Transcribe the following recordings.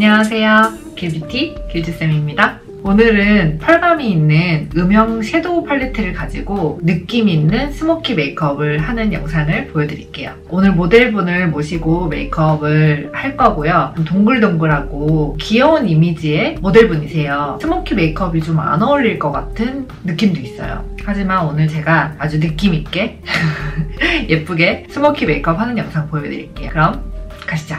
안녕하세요. 길뷰티 길즈쌤입니다. 오늘은 펄감이 있는 음영 섀도우 팔레트를 가지고 느낌 있는 스모키 메이크업을 하는 영상을 보여드릴게요. 오늘 모델분을 모시고 메이크업을 할 거고요. 좀 동글동글하고 귀여운 이미지의 모델분이세요. 스모키 메이크업이 좀 안 어울릴 것 같은 느낌도 있어요. 하지만 오늘 제가 아주 느낌 있게 예쁘게 스모키 메이크업 하는 영상 보여드릴게요. 그럼 가시죠.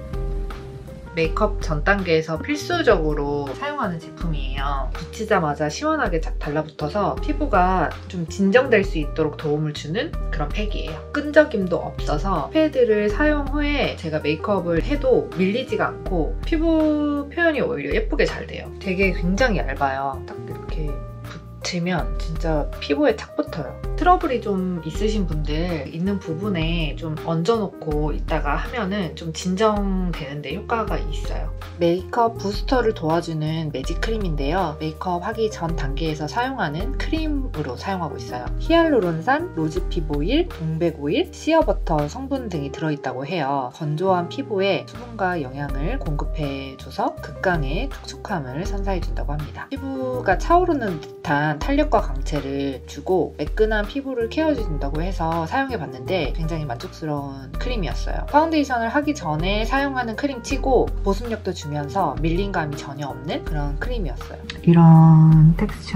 메이크업 전 단계에서 필수적으로 사용하는 제품이에요. 붙이자마자 시원하게 쫙 달라붙어서 피부가 좀 진정될 수 있도록 도움을 주는 그런 팩이에요. 끈적임도 없어서 패드를 사용 후에 제가 메이크업을 해도 밀리지가 않고 피부 표현이 오히려 예쁘게 잘 돼요. 되게 굉장히 얇아요. 딱 이렇게 붙이면 진짜 피부에 착 붙어요. 트러블이 좀 있으신 분들 있는 부분에 좀 얹어놓고 있다가 하면은 좀 진정되는데 효과가 있어요. 메이크업 부스터를 도와주는 매직 크림인데요. 메이크업 하기 전 단계에서 사용하는 크림으로 사용하고 있어요. 히알루론산, 로즈핍 오일, 동백 오일, 시어버터 성분 등이 들어있다고 해요. 건조한 피부에 수분과 영양을 공급해줘서 극강의 촉촉함을 선사해준다고 합니다. 피부가 차오르는 듯한 탄력과 강체를 주고 매끈한 피부를 케어해준다고 해서 사용해봤는데 굉장히 만족스러운 크림이었어요. 파운데이션을 하기 전에 사용하는 크림 치고 보습력도 주면서 밀림감이 전혀 없는 그런 크림이었어요. 이런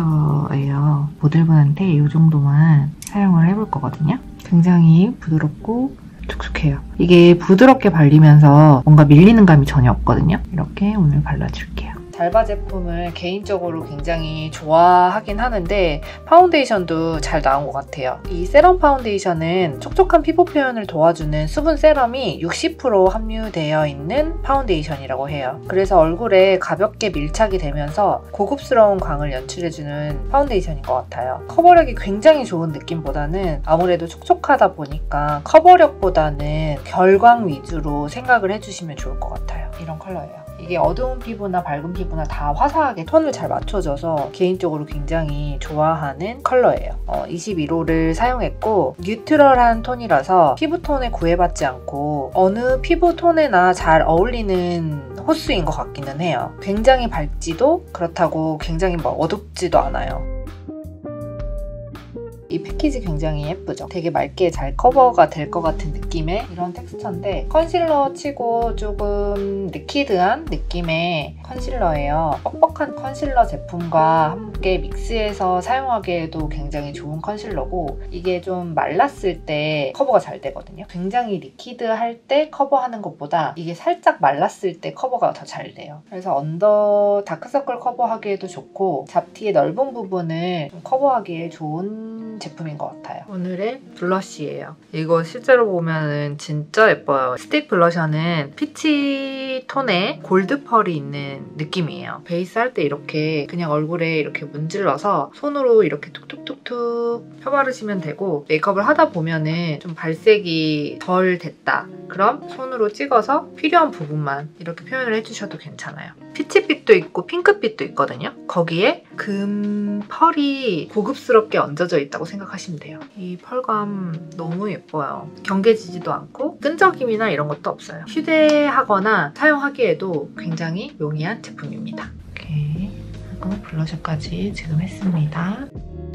텍스처예요. 모델분한테 이 정도만 사용을 해볼 거거든요. 굉장히 부드럽고 촉촉해요. 이게 부드럽게 발리면서 뭔가 밀리는 감이 전혀 없거든요. 이렇게 오늘 발라줄게요. 달바 제품을 개인적으로 굉장히 좋아하긴 하는데 파운데이션도 잘 나온 것 같아요. 이 세럼 파운데이션은 촉촉한 피부 표현을 도와주는 수분 세럼이 60% 함유되어 있는 파운데이션이라고 해요. 그래서 얼굴에 가볍게 밀착이 되면서 고급스러운 광을 연출해주는 파운데이션인 것 같아요. 커버력이 굉장히 좋은 느낌보다는 아무래도 촉촉하다 보니까 커버력보다는 결광 위주로 생각을 해주시면 좋을 것 같아요. 이런 컬러예요. 이게 어두운 피부나 밝은 피부나 다 화사하게 톤을 잘 맞춰줘서 개인적으로 굉장히 좋아하는 컬러예요. 21호를 사용했고 뉴트럴한 톤이라서 피부톤에 구애받지 않고 어느 피부톤에나 잘 어울리는 호수인 것 같기는 해요. 굉장히 밝지도 그렇다고 굉장히 어둡지도 않아요. 이 패키지 굉장히 예쁘죠? 되게 맑게 잘 커버가 될 것 같은 느낌의 이런 텍스처인데 컨실러 치고 조금 리퀴드한 느낌의 컨실러예요. 뻑뻑한 컨실러 제품과 함께 믹스해서 사용하기에도 굉장히 좋은 컨실러고 이게 좀 말랐을 때 커버가 잘 되거든요. 굉장히 리퀴드할 때 커버하는 것보다 이게 살짝 말랐을 때 커버가 더 잘 돼요. 그래서 언더 다크서클 커버하기에도 좋고 잡티의 넓은 부분을 좀 커버하기에 좋은 제품인 것 같아요. 오늘의 블러쉬예요. 이거 실제로 보면은 진짜 예뻐요. 스틱 블러셔는 피치 톤에 골드 펄이 있는 느낌이에요. 베이스 할 때 이렇게 그냥 얼굴에 이렇게 문질러서 손으로 이렇게 툭툭툭툭 펴바르시면 되고 메이크업을 하다 보면은 좀 발색이 덜 됐다. 그럼 손으로 찍어서 필요한 부분만 이렇게 표현을 해주셔도 괜찮아요. 피치빛도 있고 핑크빛도 있거든요. 거기에 금 펄이 고급스럽게 얹어져 있다고 생각하시면 돼요. 이 펄감 너무 예뻐요. 경계지지도 않고 끈적임이나 이런 것도 없어요. 휴대하거나 사용하기에도 굉장히 용이한 제품입니다. 이렇게 하고 블러셔까지 지금 했습니다.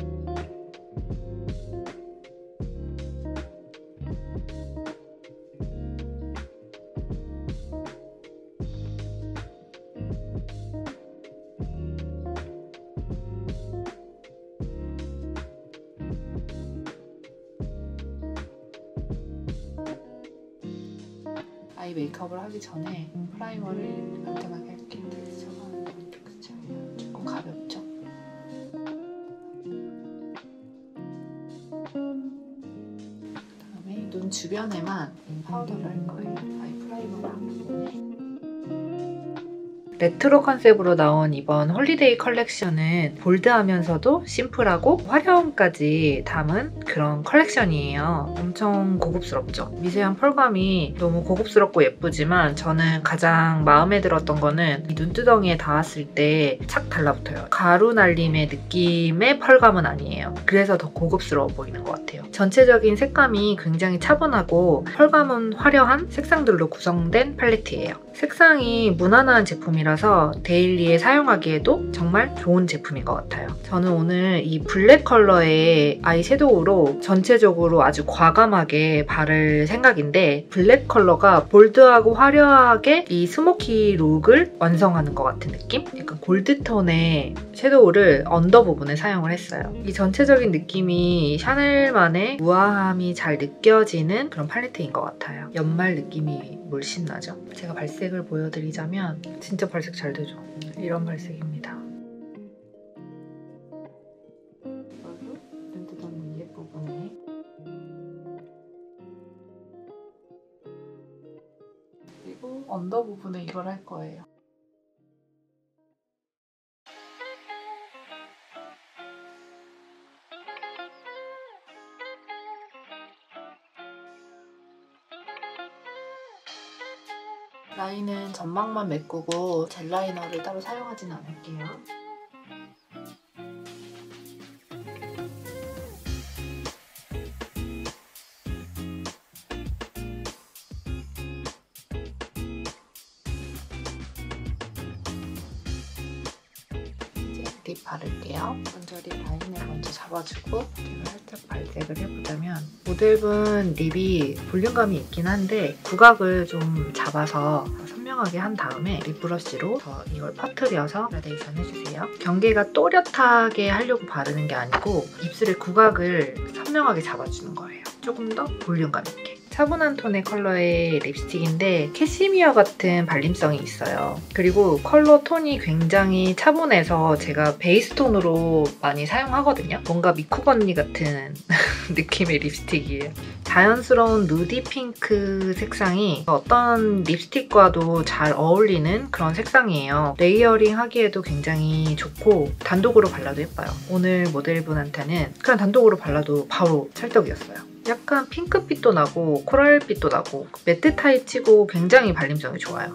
아이 메이크업을 하기 전에 프라이머를 간단하게 할게요. 텍스처가 조금 가볍죠? 그다음에 눈 주변에만 파우더를 할 거예요. 아이 프라이머를 한 부분에 레트로 컨셉으로 나온 이번 홀리데이 컬렉션은 볼드하면서도 심플하고 화려함까지 담은 그런 컬렉션이에요. 엄청 고급스럽죠? 미세한 펄감이 너무 고급스럽고 예쁘지만 저는 가장 마음에 들었던 거는 이 눈두덩이에 닿았을 때 착 달라붙어요. 가루 날림의 느낌의 펄감은 아니에요. 그래서 더 고급스러워 보이는 것 같아요. 전체적인 색감이 굉장히 차분하고 펄감은 화려한 색상들로 구성된 팔레트예요. 색상이 무난한 제품이라서 데일리에 사용하기에도 정말 좋은 제품인 것 같아요. 저는 오늘 이 블랙 컬러의 아이섀도우로 전체적으로 아주 과감하게 바를 생각인데 블랙 컬러가 볼드하고 화려하게 이 스모키 룩을 완성하는 것 같은 느낌? 약간 골드톤의 섀도우를 언더 부분에 사용을 했어요. 이 전체적인 느낌이 샤넬만의 우아함이 잘 느껴지는 그런 팔레트인 것 같아요. 연말 느낌이 물씬 나죠? 제가 발색을 보여드리자면 진짜 발색 잘 되죠? 이런 발색입니다. 렌즈 닿는 위에 부분에 그리고 언더 부분에 이걸 할 거예요. 라인은 점막만 메꾸고 젤 라이너를 따로 사용하진 않을게요. 이제 립 바를게요. 먼저 립 라인을 먼저 잡아주고 제가 살짝 발색을 해보자면 모델분 립이 볼륨감이 있긴 한데 구각을 좀 잡아서 선명하게 한 다음에 립 브러쉬로 이걸 퍼트려서 그라데이션 해주세요. 경계가 또렷하게 하려고 바르는 게 아니고 입술의 구각을 선명하게 잡아주는 거예요. 조금 더 볼륨감 있게. 차분한 톤의 컬러의 립스틱인데 캐시미어 같은 발림성이 있어요. 그리고 컬러 톤이 굉장히 차분해서 제가 베이스 톤으로 많이 사용하거든요. 뭔가 미쿡 언니 같은 느낌의 립스틱이에요. 자연스러운 누디 핑크 색상이 어떤 립스틱과도 잘 어울리는 그런 색상이에요. 레이어링 하기에도 굉장히 좋고 단독으로 발라도 예뻐요. 오늘 모델분한테는 그냥 단독으로 발라도 바로 찰떡이었어요. 약간 핑크빛도 나고 코랄빛도 나고 매트 타입 치고 굉장히 발림성이 좋아요.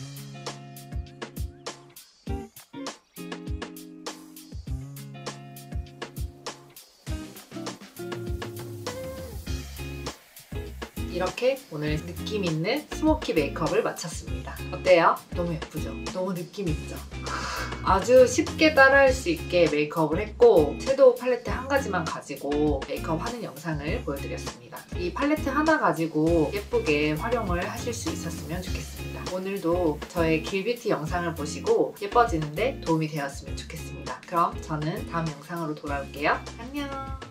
이렇게 오늘 느낌 있는 스모키 메이크업을 마쳤습니다. 어때요? 너무 예쁘죠? 너무 느낌 있죠? 아주 쉽게 따라할 수 있게 메이크업을 했고 섀도우 팔레트 한 가지만 가지고 메이크업 하는 영상을 보여드렸습니다. 이 팔레트 하나 가지고 예쁘게 활용을 하실 수 있었으면 좋겠습니다. 오늘도 저의 길뷰티 영상을 보시고 예뻐지는데 도움이 되었으면 좋겠습니다. 그럼 저는 다음 영상으로 돌아올게요. 안녕!